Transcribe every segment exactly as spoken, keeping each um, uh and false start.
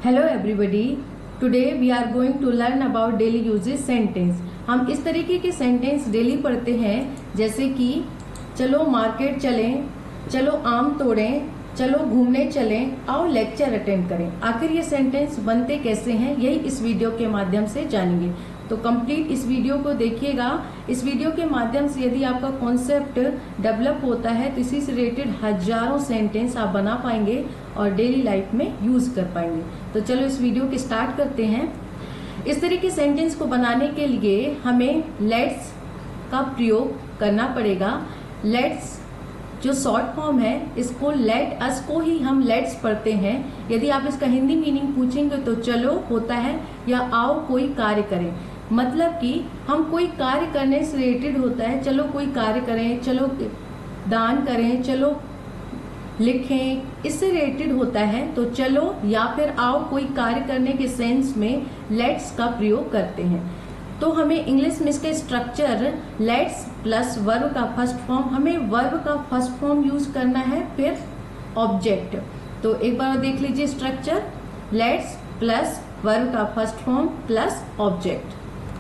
Hello everybody, today we are going to learn about daily uses sentence. हम इस तरीके के सेंटेंस डेली पढ़ते हैं, जैसे कि चलो मार्केट चलें, चलो आम तोड़ें, चलो घूमने चलें, आओ लेक्चर अटेंड करें। आखिर ये सेंटेंस बनते कैसे हैं, यही इस वीडियो के माध्यम से जानेंगे। तो कंप्लीट इस वीडियो को देखिएगा। इस वीडियो के माध्यम से यदि आपका कॉन्सेप्ट डेवलप होता है तो इसी से रिलेटेड हजारों सेंटेंस आप बना पाएंगे और डेली लाइफ में यूज कर पाएंगे। तो चलो इस वीडियो को स्टार्ट करते हैं। इस तरह के सेंटेंस को बनाने के लिए हमें लेट्स का प्रयोग करना पड़ेगा। लेट्स जो शॉर्ट फॉर्म है, इसको लेट अस को ही हम लेट्स पढ़ते हैं। यदि आप इसका हिंदी मीनिंग पूछेंगे तो चलो होता है या आओ कोई कार्य करें, मतलब कि हम कोई कार्य करने से रिलेटेड होता है। चलो कोई कार्य करें, चलो दान करें, चलो लिखें, इससे रिलेटेड होता है। तो चलो या फिर आओ कोई कार्य करने के सेंस में लेट्स का प्रयोग करते हैं। तो हमें इंग्लिश में इसका स्ट्रक्चर लेट्स प्लस वर्ब का फर्स्ट फॉर्म, हमें वर्ब का फर्स्ट फॉर्म यूज करना है, फिर ऑब्जेक्ट। तो एक बार देख लीजिए स्ट्रक्चर, लेट्स प्लस वर्ब का फर्स्ट फॉर्म प्लस ऑब्जेक्ट।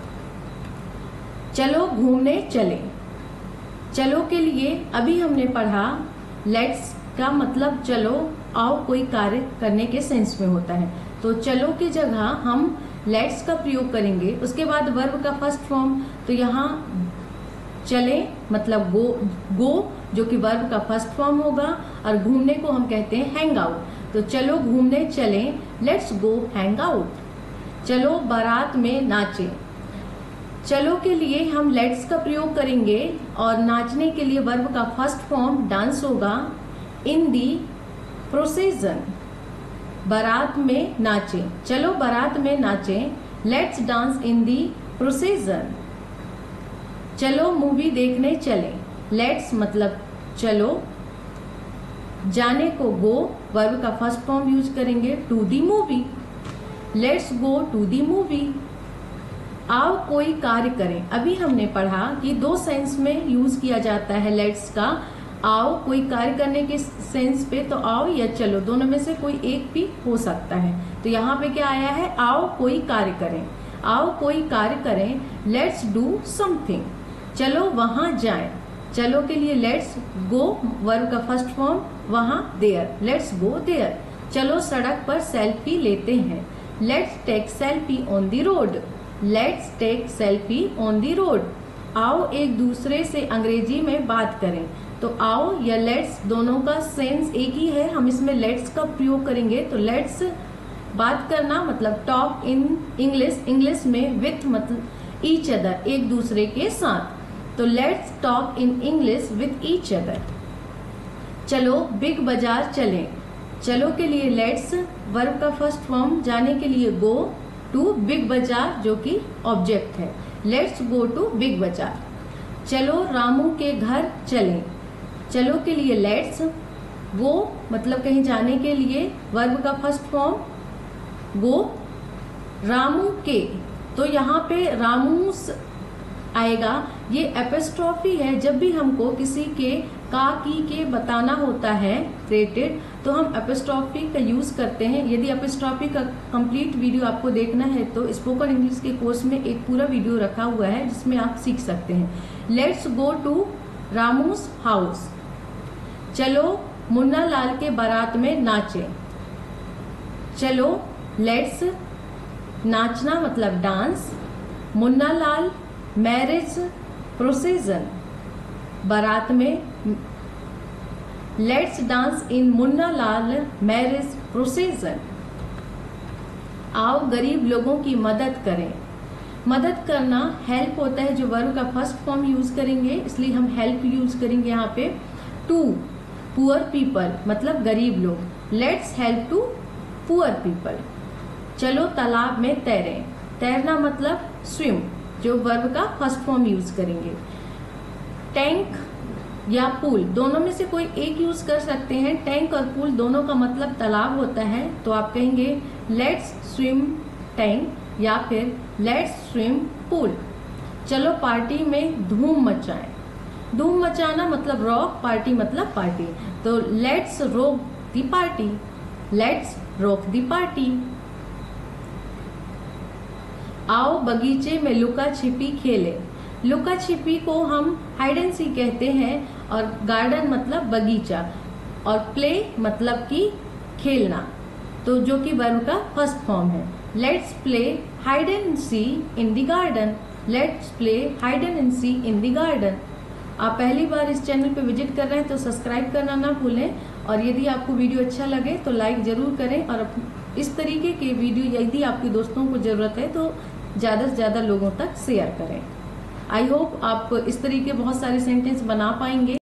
चलो घूमने चले, चलो के लिए अभी हमने पढ़ा लेट्स का मतलब चलो आओ कोई कार्य करने के सेंस में होता है। तो चलो की जगह हम लेट्स का प्रयोग करेंगे। उसके बाद वर्ब का फर्स्ट फॉर्म, तो यहाँ चले मतलब गो, गो जो कि वर्ब का फर्स्ट फॉर्म होगा, और घूमने को हम कहते हैं हैंग आउट। तो चलो घूमने चले, लेट्स गो हैंग आउट। चलो बारात में नाचे, चलो के लिए हम लेट्स का प्रयोग करेंगे और नाचने के लिए वर्ब का फर्स्ट फॉर्म डांस होगा। इन दी प्रोसीजन, बारात में नाचे, चलो बारात में नाचे, let's dance in the procession. चलो मूवी देखने चले, लेट्स मतलब चलो, जाने को गो, वर्ब का फर्स्ट फॉर्म यूज करेंगे to the movie, let's go to the movie. आओ कोई कार्य करें, अभी हमने पढ़ा कि दो सेंस में यूज किया जाता है लेट्स का। आओ कोई कार्य करने के सेंस पे तो आओ या चलो, दोनों में से कोई एक भी हो सकता है। तो यहाँ पे क्या आया है, आओ कोई कार्य करें, आओ कोई कार्य करें, लेट्स डू समथिंग। चलो वहां जाएं, चलो के लिए लेट्स गो, वर्ब का फर्स्ट फॉर्म वहां देयर, लेट्स गो देयर। चलो सड़क पर सेल्फी लेते हैं, let's take selfie on the road, let's take selfie on the road. आओ एक दूसरे से अंग्रेजी में बात करें, तो आओ या लेट्स दोनों का सेंस एक ही है, हम इसमें लेट्स का प्रयोग करेंगे। तो लेट्स बात करना मतलब टॉक इन इंग्लिश, इंग्लिश में विथ मतलब ईच अदर, एक दूसरे के साथ। तो let's talk in English with each other. चलो बिग बाजार चलें, चलो के लिए लेट्स, वर्ब का फर्स्ट फॉर्म, जाने के लिए गो टू बिग बाजार जो कि ऑब्जेक्ट है, लेट्स गो टू बिग बाजार। चलो रामू के घर चलें, चलो के लिए लेट्स, गो मतलब कहीं जाने के लिए, वर्ब का फर्स्ट फॉर्म गो, रामू के, तो यहाँ पे रामूस आएगा। ये एपिस्ट्रॉफी है, जब भी हमको किसी के का की के बताना होता है रिलेटेड, तो हम एपिस्ट्रॉफी का यूज करते हैं। यदि एपिस्ट्रॉफी का कंप्लीट वीडियो आपको देखना है तो स्पोकन इंग्लिश के कोर्स में एक पूरा वीडियो रखा हुआ है जिसमें आप सीख सकते हैं। Let's go to Ramu's house, चलो मुन्ना लाल के बारात में नाचे, चलो लेट्स नाचना मतलब dance, Munna Lal marriage procession, बारात में let's dance in Munna Lal marriage procession. आओ गरीब लोगों की मदद करें, मदद करना हेल्प होता है, जो वर्ब का फर्स्ट फॉर्म यूज करेंगे, इसलिए हम हेल्प यूज करेंगे यहाँ पे। टू पुअर पीपल मतलब गरीब लोग, let's help to poor people. चलो तालाब में तैरें, तैरना मतलब स्विम, जो वर्ब का फर्स्ट फॉर्म यूज करेंगे। टैंक या पूल, दोनों में से कोई एक यूज कर सकते हैं। टैंक और पूल दोनों का मतलब तालाब होता है, तो आप कहेंगे लेट्स स्विम टैंक या फिर लेट्स स्विम पूल। चलो पार्टी में धूम मचाएं, धूम मचाना मतलब रॉक, पार्टी मतलब पार्टी, तो let's rock the party, let's rock the party. आओ बगीचे में लुका छिपी खेले। लुका छिपी को हम हाइड एंड सी कहते हैं और गार्डन मतलब बगीचा और प्ले मतलब कि खेलना, तो जो कि वर्ब का फर्स्ट फॉर्म है। Let's play hide and seek in the garden. Let's play hide and seek in the garden. आप पहली बार इस चैनल पे विजिट कर रहे हैं तो सब्सक्राइब करना ना भूलें, और यदि आपको वीडियो अच्छा लगे तो लाइक जरूर करें, और इस तरीके के वीडियो यदि आपके दोस्तों को जरूरत है तो ज़्यादा से ज़्यादा लोगों तक शेयर करें। आई होप आप इस तरीके बहुत सारे सेंटेंस बना पाएंगे।